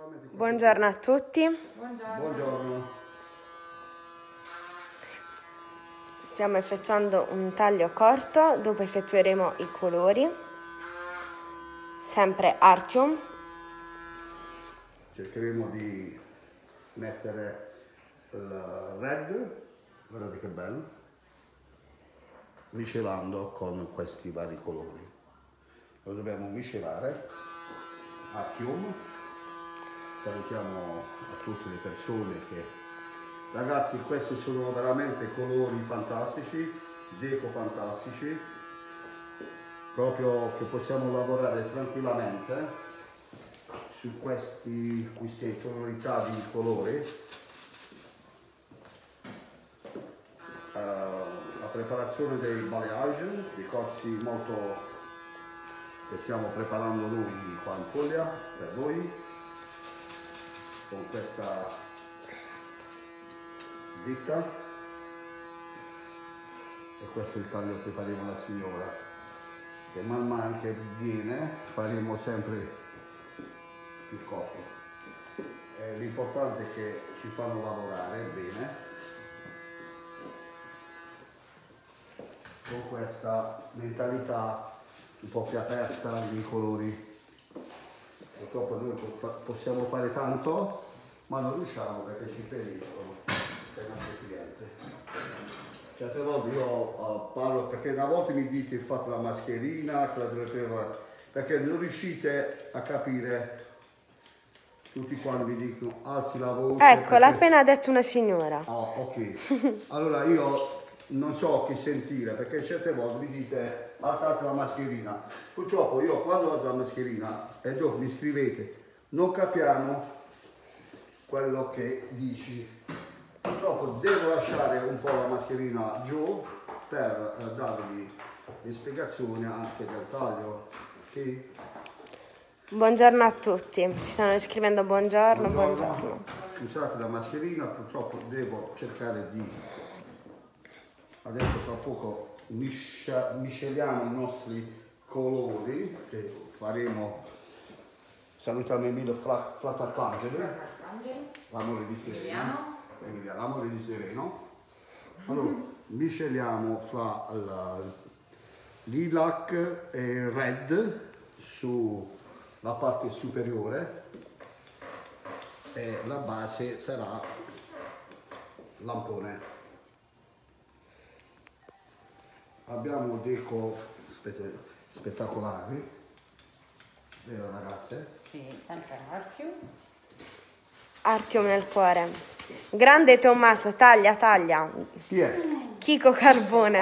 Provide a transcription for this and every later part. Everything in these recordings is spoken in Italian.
Buongiorno a tutti. Buongiorno. Stiamo effettuando un taglio corto, dopo effettueremo i colori. Sempre Artium. Cercheremo di mettere il red, guardate che bello, miscelando con questi vari colori. Lo dobbiamo miscelare. Artium. Salutiamo a tutte le persone che, ragazzi, questi sono veramente colori fantastici, deco fantastici, proprio che possiamo lavorare tranquillamente su queste tonalità di colori. La preparazione dei balayage, dei corsi molto che stiamo preparando noi qua in Puglia per voi, con questa ditta, e questo è il taglio che faremo alla signora, che man mano che viene faremo sempre più corto. L'importante è che ci fanno lavorare bene con questa mentalità un po' più aperta dei colori. Purtroppo noi possiamo fare tanto, ma non riusciamo perché ci feriscono i nostri clienti. Certe volte io parlo perché una volta mi dite fate la mascherina, perché non riuscite a capire. Tutti quando mi dicono alzi la voce. Ecco, l'ha appena detto una signora. Oh, ok. Allora io non so che sentire, perché certe volte mi dite alzate la mascherina. Purtroppo io quando alzo la mascherina e dopo mi scrivete non capiamo quello che dici. Purtroppo devo lasciare un po' la mascherina giù per darvi le spiegazioni anche del taglio. Okay? Buongiorno a tutti. Ci stanno scrivendo buongiorno. Scusate la mascherina, purtroppo devo cercare di... Adesso tra poco misceliamo i nostri colori che faremo. Salutiamo Emilio Flattarcangelo, l'amore di Sereno. Emiliano, l'amore di Sereno. Allora, misceliamo fra il lilac e il red sulla parte superiore e la base sarà lampone. Abbiamo deco spettacolari, vero ragazze? Sì, sempre Artium. Artium nel cuore. Grande Tommaso, taglia. Chi è? Chico Carbone.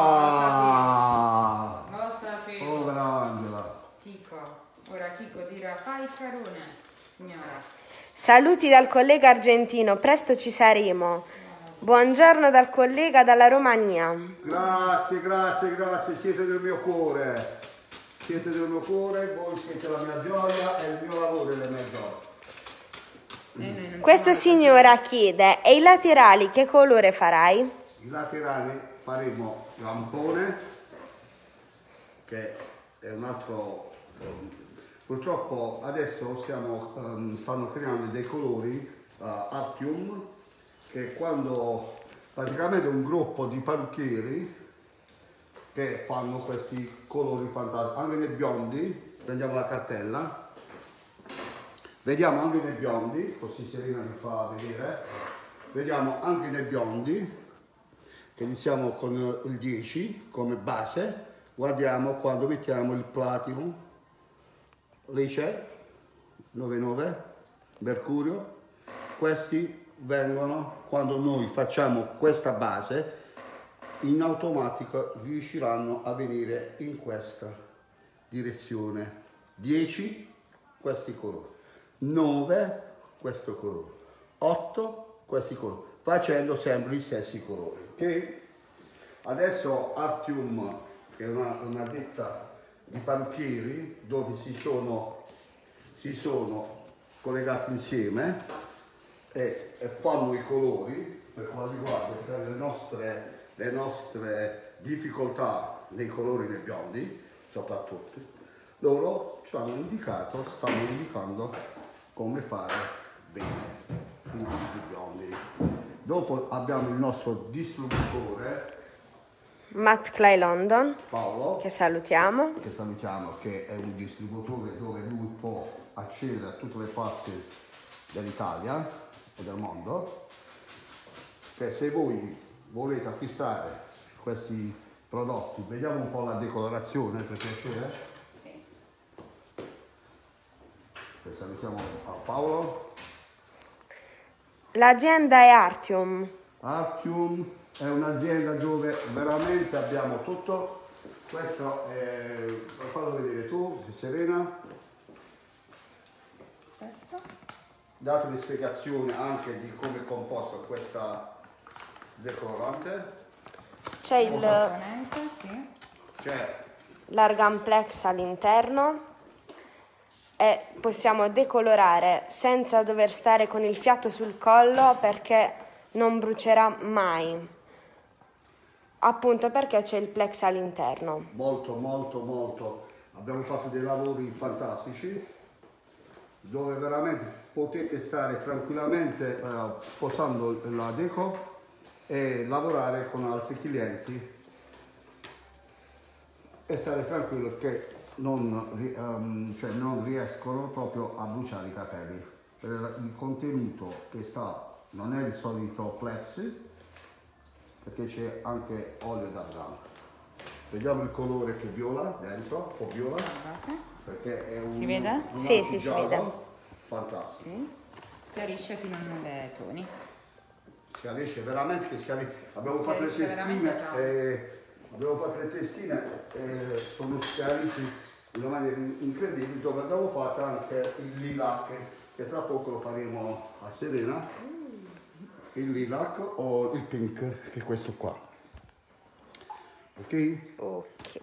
Ah! Lo sapevo. Povera Angela. Chico. Ora Chico dirà fai il carone, signora. Saluti dal collega argentino, presto ci saremo. Buongiorno dal collega dalla Romania. Grazie, siete del mio cuore. Siete del mio cuore, voi siete la mia gioia e il mio lavoro è la mia gioia. Questa signora chiede, e i laterali che colore farai? I laterali faremo lampone, che è un altro... Purtroppo adesso stanno creando dei colori Artium, che quando praticamente un gruppo di parrucchieri che fanno questi colori fantastici, anche nei biondi, prendiamo la cartella, vediamo anche nei biondi, così Serena mi fa vedere, vediamo anche nei biondi, che iniziamo con il 10 come base, guardiamo quando mettiamo il platinum, Lice, 99, Mercurio, questi vengono, quando noi facciamo questa base, in automatico riusciranno a venire in questa direzione. 10, questi colori. 9, questo colore. 8, questi colori. Facendo sempre gli stessi colori. Ok? Adesso Artium, che è una ditta di parrucchieri, dove si sono collegati insieme e fanno i colori per quanto riguarda le nostre difficoltà nei colori nei biondi, soprattutto. Loro ci hanno indicato, stanno indicando come fare bene i nostri biondi. Dopo abbiamo il nostro distributore Matt Clay London, Paolo, che salutiamo. che è un distributore dove lui può accedere a tutte le parti dell'Italia e del mondo, che se voi volete acquistare questi prodotti, vediamo un po' la decorazione per piacere. Sì. Salutiamo a Paolo. L'azienda è Artium. Artium è un'azienda dove veramente abbiamo tutto. Questo è, fallo vedere tu, Serena. Questo? Date le spiegazioni anche di come è composta questa decolorante. C'è il Componente, sì. C'è l'argamplex all'interno e possiamo decolorare senza dover stare con il fiato sul collo perché non brucerà mai, appunto perché c'è il plex all'interno. molto, abbiamo fatto dei lavori fantastici dove veramente potete stare tranquillamente posando la deco e lavorare con altri clienti e stare tranquillo che non riescono proprio a bruciare i capelli. Per il contenuto che sta non è il solito plexi, perché c'è anche olio d'argano. Vediamo il colore che viola dentro, un po' viola, perché è un, Si vede? un Sì, antigiallo si vede. fantastico. Sì. Schiarisce fino a 9 toni. Schiarisce veramente, schiarisce. Abbiamo fatto le Schiarisce veramente testine e sono schiariti in una maniera incredibile, dove abbiamo fatto anche il lilac, che tra poco lo faremo a Serena, il lilac o il pink, che è questo qua. Ok? Ok.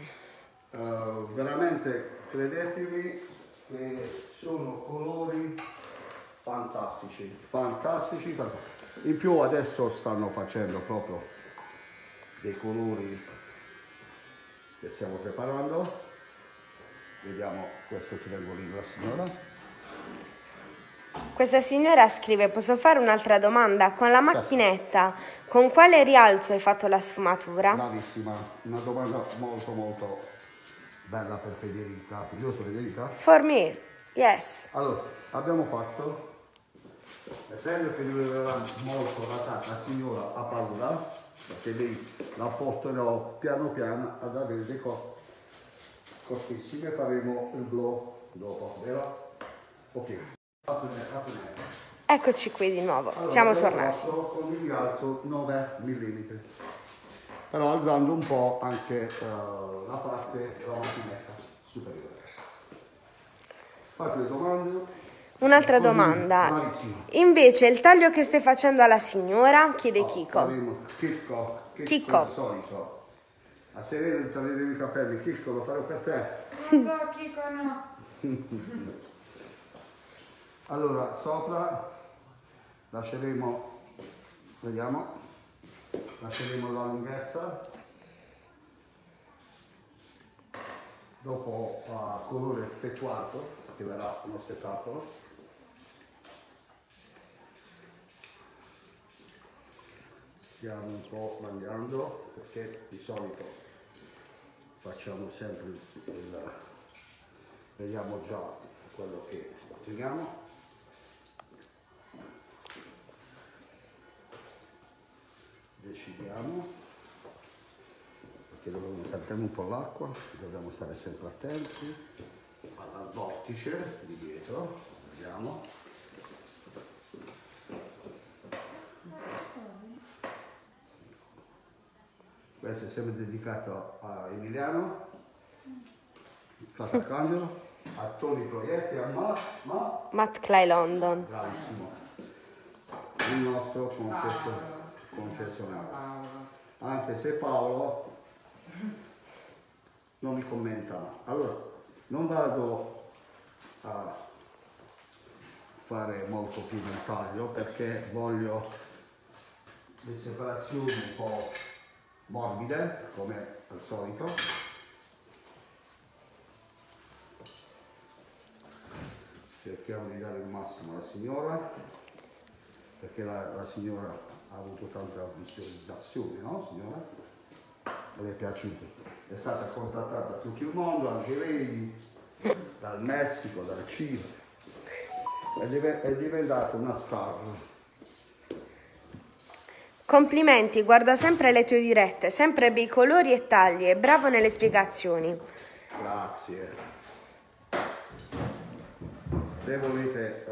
Veramente credetemi che sono colori fantastici. In più adesso stanno facendo proprio dei colori che stiamo preparando. Vediamo questo triangolino, la signora. Questa signora scrive: posso fare un'altra domanda? Con la macchinetta, con quale rialzo hai fatto la sfumatura? Bravissima, una domanda molto bella per Federica. Giusto Federica? For me, yes. Allora, abbiamo fatto, essendo che lui aveva molto la signora ha paura, perché lei la porterò piano ad avere dei costissime, faremo il glow dopo, vero? Ok, Eccoci qui di nuovo, allora, siamo tornati. fatto con il rialzo 9 mm, però alzando un po' anche la parte della macchinetta superiore. Fate le domande. Un'altra domanda. Bravissimo. Invece il taglio che stai facendo alla signora, chiede Chico. Faremo Chicco Chicco. il solito. A Serena taglieremo i capelli. Chicco, lo farò per te. Non so, Chico, no. Allora, sopra lasceremo, vediamo, lasceremo la lunghezza. Dopo a colore effettuato, che verrà uno spettacolo. Stiamo un po' mangiando perché di solito facciamo sempre vediamo già quello che otteniamo. Decidiamo, perché dobbiamo saltare un po' l'acqua, dobbiamo stare sempre attenti al vortice di dietro, vediamo. Questo è sempre dedicato a Emiliano, Frate Arcangelo, a Tony Proietti, a Matt Clay London. bravissimo, il nostro concessionario. Anche se Paolo non mi commenta. Allora, non vado a fare molto più nel taglio perché voglio le separazioni un po' morbide, come al solito. Cerco cerchiamo di dare il massimo alla signora, perché la signora ha avuto tante visualizzazioni, no signora? Le è piaciuto. È stata contattata da tutto il mondo, anche lei, dal Messico, dal Cile. È diventata una star. Complimenti, guardo sempre le tue dirette, sempre bei colori e tagli e bravo nelle spiegazioni. Grazie. Se volete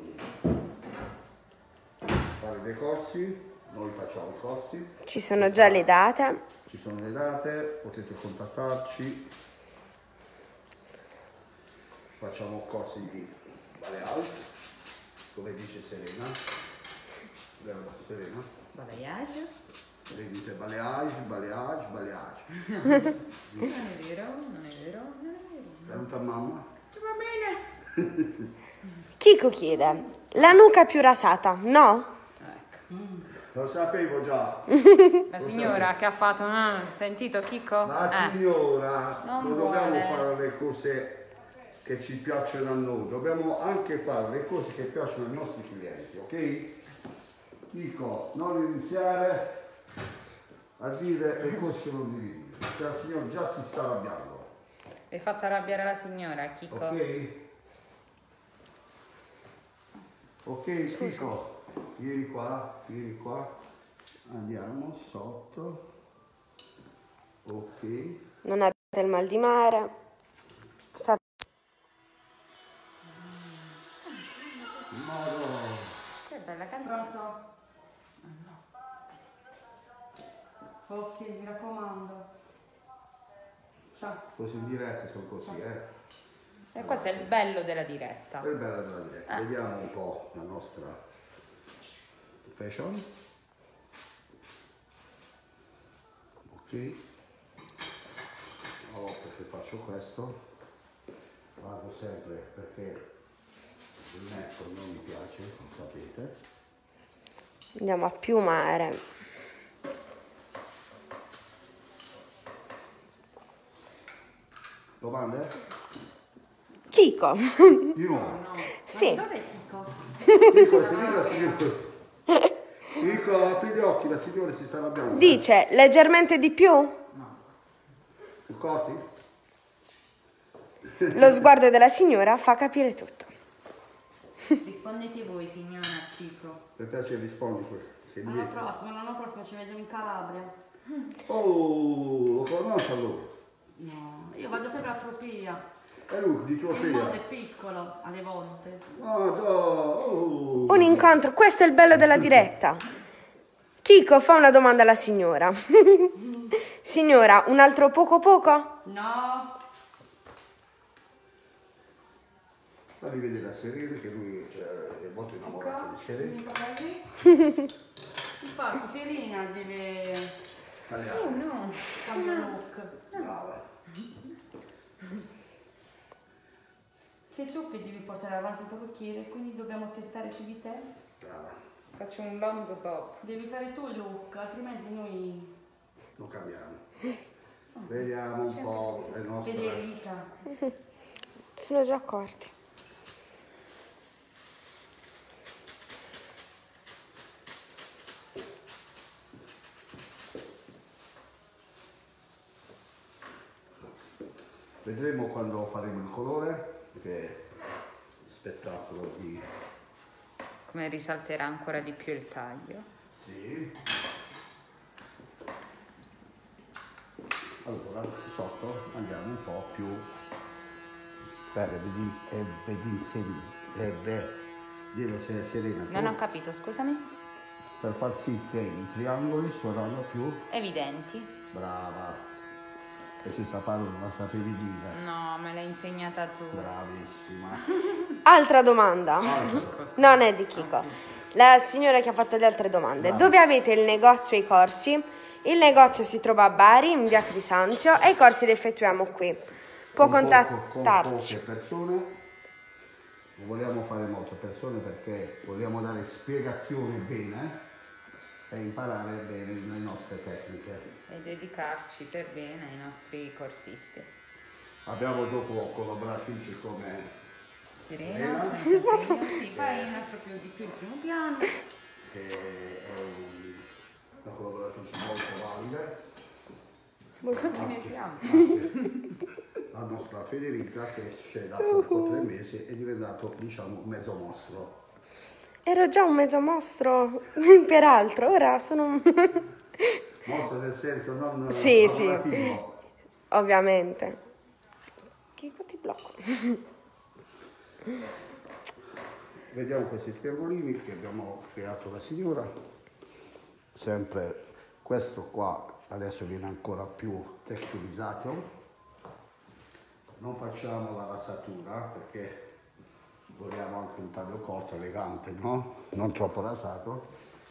fare dei corsi, noi facciamo i corsi. Ci sono già le date. Ci sono le date, potete contattarci. Facciamo corsi di Balearic, come dice Serena. Serena? Balayage? Lei dice Balearic, Balearic, Balearic. Non è vero, non è vero, non è vero. Saluta mamma. Va bene. Chico chiede, la nuca più rasata, no? Ecco. Lo sapevo già. La signora che ha fatto, sentito Chico? La signora, Non non dobbiamo vuole. fare le cose che ci piacciono a noi, dobbiamo anche fare le cose che piacciono ai nostri clienti, ok? Dico, non iniziare a dire le cose che non devi dire, perché la signora già si sta arrabbiando, Hai fatto arrabbiare la signora, Chico? ok? Ok, Chico, vieni qua, andiamo sotto, ok. Non abbiate il mal di mare. State... Madonna. Che bella canzone. Pronto? Ok, mi raccomando. Ciao. Così in diretta sono così, E questo è il bello della diretta. È bella della diretta. Vediamo un po' la nostra fashion. Ok. Allora, perché faccio questo? Vado sempre perché il netto non mi piace, lo sapete. Andiamo a piumare. Domande? Chico. Di nuovo. Sì. Dov'è Chico? Dico, signora, Dico, apri gli occhi, la signora si sta arrabbiando. Dice leggermente di più? Più corti? Lo sguardo della signora fa capire tutto. Rispondete voi, signora Chico. Per piacere rispondi che L'anno prossimo ci vediamo in Calabria. Oh, lo conosco allora. No, io vado per l'atropia. È lui di Il mondo Tropea. è piccolo alle volte. Ah, oh. Un incontro, questo è il bello della diretta. Chico fa una domanda alla signora. Signora, un altro poco poco? No, Fammi vedere a Serena che lui è molto innamorato di Serena. infatti Serena deve Italiano. No. cambiare look. Brava. Sei tu che devi portare avanti il parrucchiere, quindi dobbiamo testare su di te. Brava. Faccio un long bob. Devi fare tu il look, altrimenti noi... Lo cambiamo. Vediamo un po' le nostre. Federica. Sono già accorti. Vedremo quando faremo il colore, che spettacolo di. Come risalterà ancora di più il taglio. Sì. Allora, sotto andiamo un po' più per dirlo se Serena. Non ho capito, scusami. Per far sì che i triangoli suonano più Evidenti. brava. E questa parola non la sapevi dire. No, me l'hai insegnata tu. Bravissima. Altra domanda. Non è di Chico. La signora che ha fatto le altre domande. Dove avete il negozio e i corsi? Il negozio si trova a Bari, in via Crisanzio, e i corsi li effettuiamo qui. Può Con contattarci. poche persone. Non vogliamo fare molte persone perché vogliamo dare spiegazioni bene e imparare bene le nostre tecniche. E dedicarci per bene ai nostri corsisti. Abbiamo dopo collaboratrici come Serena, senza impegno. Sì, fai un altro più di più il primo piano. che è una collaboratrice molto valida. Quanti mesi ha? La nostra Federica, che c'è da poco 3 mesi, è diventato, diciamo, mezzo mostro. Ero già un mezzo mostro, peraltro, ora sono... Mostro nel senso non Sì, lavorativo. ovviamente. Chico ti blocco. Vediamo questi triangolini che abbiamo creato la signora. Sempre questo qua adesso viene ancora più texturizzato. Non facciamo la rasatura perché vogliamo anche un taglio corto, elegante, no? Non troppo rasato.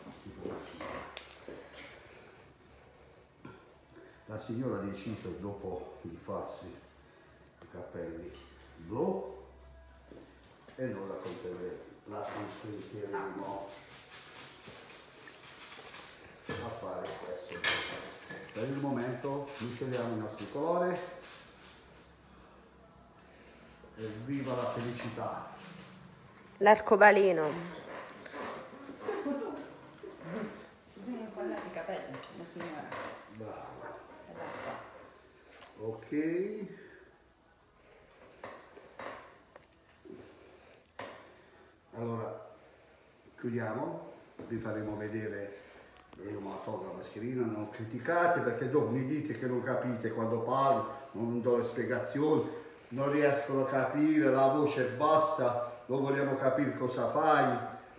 La signora ha deciso dopo di farsi i capelli blu e noi la consentiremo a fare questo. Per il momento mischiamo i nostri colori e viva la felicità! L'arcobaleno. Si sono incollati i capelli, la signora. Brava. È l'acqua. Ok. Allora, chiudiamo, vi faremo vedere, io me la tolgo la mascherina, non criticate perché dopo mi dite che non capite quando parlo, non do le spiegazioni, non riescono a capire, la voce è bassa, non vogliamo capire cosa fai,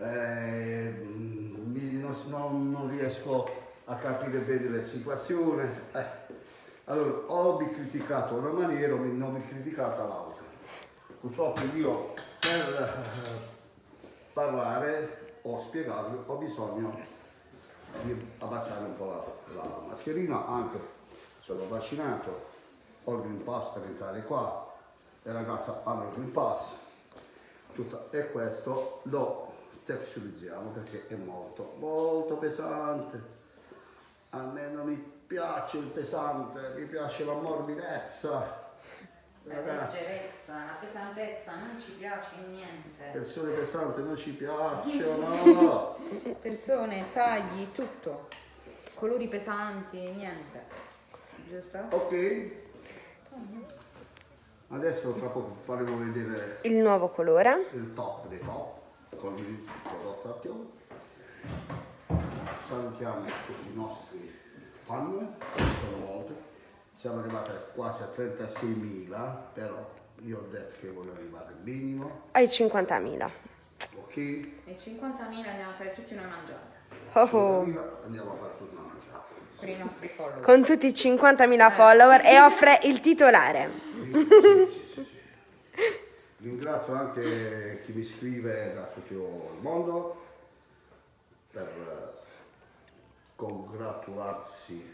non riesco a capire bene la situazione. Allora, o mi criticato una maniera o non mi criticata l'altra. Purtroppo io per parlare o spiegarvi ho bisogno di abbassare un po' la mascherina, anche sono vaccinato, ho il Green Pass per entrare qua, le ragazze hanno il Green Pass, e questo lo texturizziamo perché è molto pesante. A me non mi piace il pesante, mi piace la morbidezza. La Ragazzi, leggerezza, la pesantezza non ci piace niente. persone pesanti non ci piacciono. Persone, tagli, tutto. Colori pesanti, niente. Giusto? Ok. Adesso tra poco faremo vedere Il nuovo colore. il top dei top con il prodotto attivo. Salutiamo tutti i nostri fan, sono molti. Siamo arrivati quasi a 36.000, però io ho detto che voglio arrivare al minimo. Ai 50.000. Ok? E 50.000 andiamo a fare tutti una mangiata. Oh. 50.000, andiamo a fare tutta una mangiata. Per i nostri follower. Con tutti i 50.000 follower e offre il titolare. Sì. Ringrazio anche chi mi scrive da tutto il mondo per congratularsi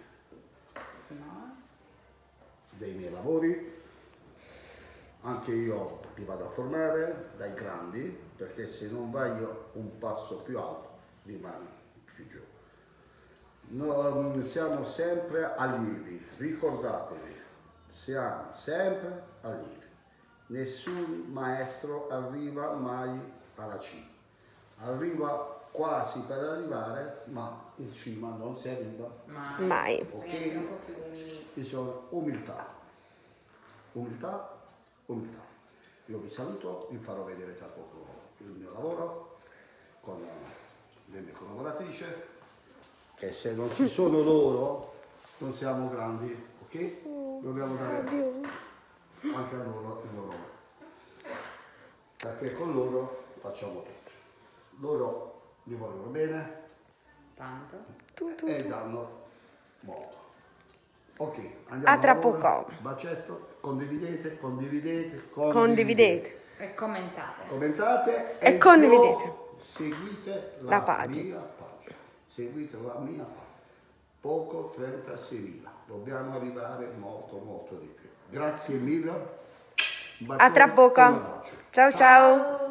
dei miei lavori. Anche io mi vado a formare dai grandi, perché se non vai un passo più alto rimani più giù. Siamo sempre allievi, ricordatevi, siamo sempre allievi. Nessun maestro arriva mai alla cima. Arriva quasi per arrivare, ma in cima non si arriva. Mai. Bisogna essere un po' più umili. Bisogna umiltà. Io vi saluto, vi farò vedere tra poco il mio lavoro con le mie collaboratrici, che se non ci sono loro non siamo grandi, ok? Dobbiamo dare anche a loro il loro, perché con loro facciamo tutto. Loro mi vogliono bene Tanto. e danno molto. Ok, andiamo A tra ora. poco. Bacetto, condividete. E commentate. Commentate E condividete. Seguite La la pagina. mia pagina. Seguite la mia pagina. Poco 36.000. Dobbiamo arrivare molto di più. Grazie mille. Un A tra bacione, poco. un abbraccio. Ciao ciao.